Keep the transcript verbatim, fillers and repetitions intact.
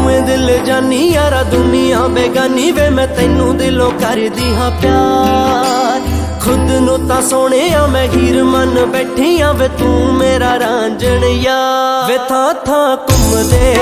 ए दिल जानी यारा दुनिया बेगानी वे मैं तैनू दिलों कर दी हाँ प्यार। खुद नू तां सोने आ मैं हीर मन बैठी आ वे तू मेरा रांझण यार। वे थां थां घूमदे